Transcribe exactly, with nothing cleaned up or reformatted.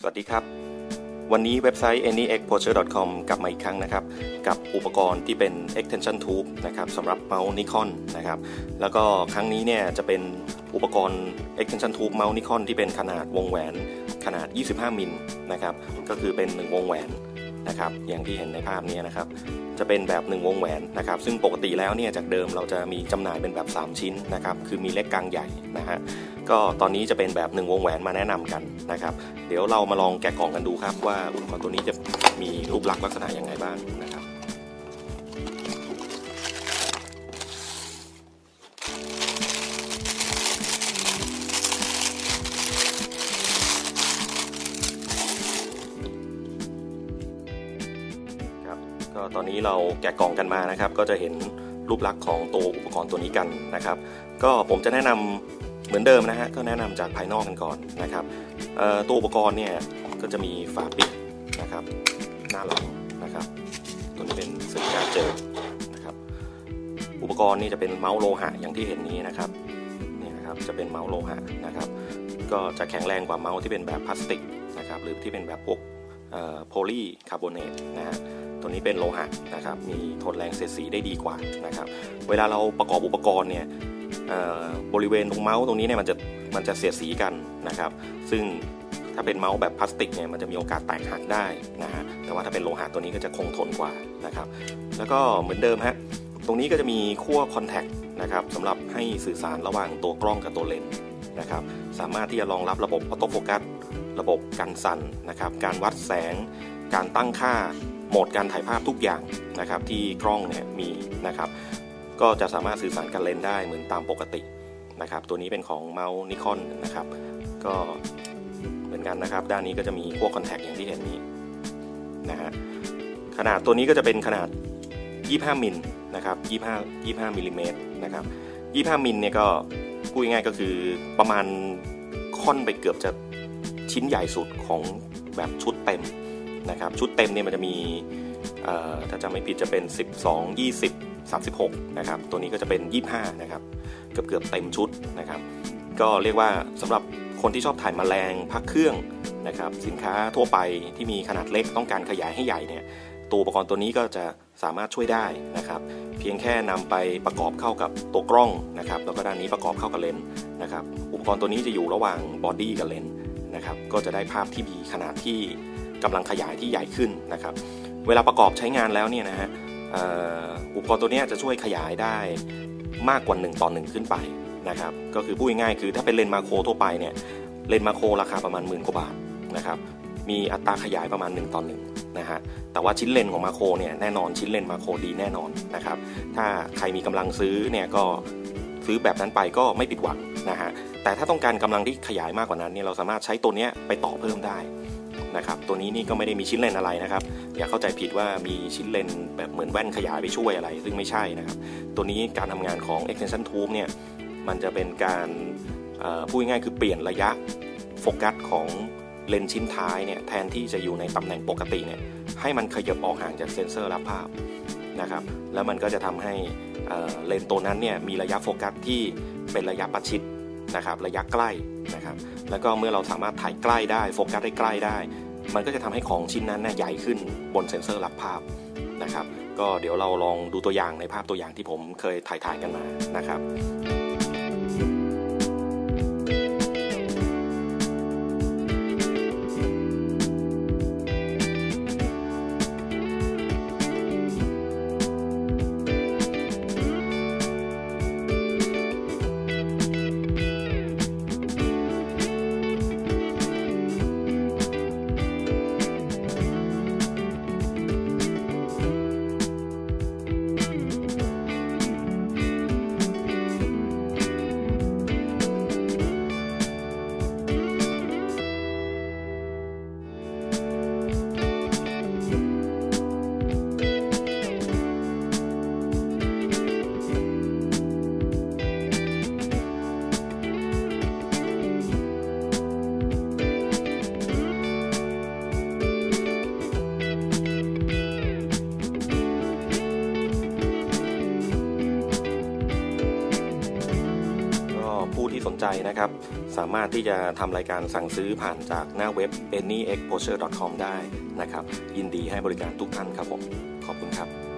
สวัสดีครับวันนี้เว็บไซต์ เอ็น อี เอ็กซ์ โพเชอร์ ดอท คอม กลับมาอีกครั้งนะครับกับอุปกรณ์ที่เป็น extension tube นะครับสำหรับเมาส์ Nikon นะครับแล้วก็ครั้งนี้เนี่ยจะเป็นอุปกรณ์ extension tube เมาส์ Nikon ที่เป็นขนาดวงแหวนขนาดยี่สิบห้ามิลนะครับก็คือเป็นหนึ่งวงแหวนนะครับอย่างที่เห็นในภาพนี้นะครับจะเป็นแบบหนึ่งวงแหวนนะครับซึ่งปกติแล้วเนี่ยจากเดิมเราจะมีจำหน่ายเป็นแบบสามชิ้นนะครับคือมีเล็กกลางใหญ่นะฮะก็ตอนนี้จะเป็นแบบหนึ่งวงแหวนมาแนะนำกันนะครับเดี๋ยวเรามาลองแกะกล่องกันดูครับว่าอุปกรณ์ตัวนี้จะมีรูปลักษณ์ลักษณะยังไงบ้างนะครับก็ตอนนี้เราแกะกล่องกันมานะครับก็จะเห็นรูปลักษณ์ของตัวอุปกรณ์ตัวนี้กันนะครับก็ผมจะแนะนำเหมือนเดิมนะฮะก็แนะนำจากภายนอกกันก่อนนะครับตัวอุปกรณ์เนี่ยก็จะมีฝาปิดนะครับหน้าหลังนะครับตัวนี้เป็นซิลิก้าเจลนะครับอุปกรณ์นี่จะเป็นเมาส์โลหะอย่างที่เห็นนี้นะครับนี่นะครับจะเป็นเมาส์โลหะนะครับก็จะแข็งแรงกว่าเมาส์ที่เป็นแบบพลาสติกนะครับหรือที่เป็นแบบพวกโพลีคาร์บอเนตนะฮะตัวนี้เป็นโลหะนะครับมีทนแรงเสียดสีได้ดีกว่านะครับเวลาเราประกอบอุปกรณ์เนี่ยบริเวณตรงเมาส์ตรงนี้เนี่ยมันจะมันจะเสียดสีกันนะครับซึ่งถ้าเป็นเมาส์แบบพลาสติกเนี่ยมันจะมีโอกาสแตกหักได้นะฮะแต่ว่าถ้าเป็นโลหะตัวนี้ก็จะคงทนกว่านะครับแล้วก็เหมือนเดิมฮะตรงนี้ก็จะมีขั้วคอนแทคนะครับสำหรับให้สื่อสารระหว่างตัวกล้องกับตัวเลนส์นะครับสามารถที่จะรองรับระบบออโต้โฟกัสระบบกันสั่นนะครับการวัดแสงการตั้งค่าโหมดการถ่ายภาพทุกอย่างนะครับที่กล้องเนี่ยมีนะครับก็จะสามารถสื่อสารกับเลนส์ได้เหมือนตามปกตินะครับตัวนี้เป็นของเมาส์ Nikon นะครับก็เหมือนกันนะครับด้านนี้ก็จะมีพวกคอนแทคอย่างที่เห็นนี้นะฮะขนาดตัวนี้ก็จะเป็นขนาดยี่สิบห้ามิลนะครับยี่สิบห้า ยี่สิบห้ามิลลิเมตรนะครับยี่สิบห้ามิลเนี่ยก็พูดง่ายๆก็คือประมาณค่อนไปเกือบจะชิ้นใหญ่สุดของแบบชุดเต็มนะครับชุดเต็มเนี่ยมันจะมีถ้าจำไม่ผิดจะเป็นสิบสอง ยี่สิบ สามสิบหกนะครับตัวนี้ก็จะเป็นยี่สิบห้านะครับเกือบเกือบเต็มชุดนะครับก็เรียกว่าสำหรับคนที่ชอบถ่ายแมลงพักเครื่องนะครับสินค้าทั่วไปที่มีขนาดเล็กต้องการขยายให้ใหญ่เนี่ยตัวอุปกรณ์ตัวนี้ก็จะสามารถช่วยได้นะครับเพียงแค่นำไปประกอบเข้ากับตัวกล้องนะครับแล้วก็ด้านนี้ประกอบเข้ากับเลนส์นะครับอุปกรณ์ตัวนี้จะอยู่ระหว่างบอดี้กับเลนส์นะครับก็จะได้ภาพที่มีขนาดที่กำลังขยายที่ใหญ่ขึ้นนะครับเวลาประกอบใช้งานแล้วเนี่ยนะฮะอุปกรณ์ตัวนี้จะช่วยขยายได้มากกว่าหนึ่งต่อหนึ่งขึ้นไปนะครับก็คือพูดง่ายๆคือถ้าเป็นเลนส์มาโครทั่วไปเนี่ยเลนส์มาโครราคาประมาณหมื่นกว่าบาทนะครับมีอัตราขยายประมาณหนึ่งต่อหนึ่งนะฮะแต่ว่าชิ้นเลนส์ของมาโครเนี่ยแน่นอนชิ้นเลนส์มาโครดีแน่นอนนะครับถ้าใครมีกำลังซื้อเนี่ยก็ซื้อแบบนั้นไปก็ไม่ผิดหวังนะฮะแต่ถ้าต้องการกำลังที่ขยายมากกว่านั้นเนี่ยเราสามารถใช้ตัวนี้ไปต่อเพิ่มได้นะครับตัวนี้นี่ก็ไม่ได้มีชิ้นเลนอะไรนะครับอย่าเข้าใจผิดว่ามีชิ้นเลนแบบเหมือนแว่นขยายไปช่วยอะไรซึ่งไม่ใช่นะครับตัวนี้การทำงานของ extension tube เนี่ยมันจะเป็นการพูดง่ายๆคือเปลี่ยนระยะโฟกัสของเลนส์ชิ้นท้ายเนี่ยแทนที่จะอยู่ในตำแหน่งปกติเนี่ยให้มันขยับออกห่างจากเซ็นเซอร์รับภาพนะครับแล้วมันก็จะทำให้เลนส์ตัวนั้นเนี่ยมีระยะโฟกัสที่เป็นระยะประชิดนะครับระยะใกล้นะครับแล้วก็เมื่อเราสามารถถ่ายใกล้ได้โฟกัสได้ใกล้ได้มันก็จะทำให้ของชิ้นนั้นน่ะใหญ่ขึ้นบนเซ็นเซอร์รับภาพนะครับก็เดี๋ยวเราลองดูตัวอย่างในภาพตัวอย่างที่ผมเคยถ่ายถ่ายกันมานะครับใจนะครับสามารถที่จะทำรายการสั่งซื้อผ่านจากหน้าเว็บ any exposure dot com ได้นะครับยินดีให้บริการทุกท่านครับผมขอบคุณครับ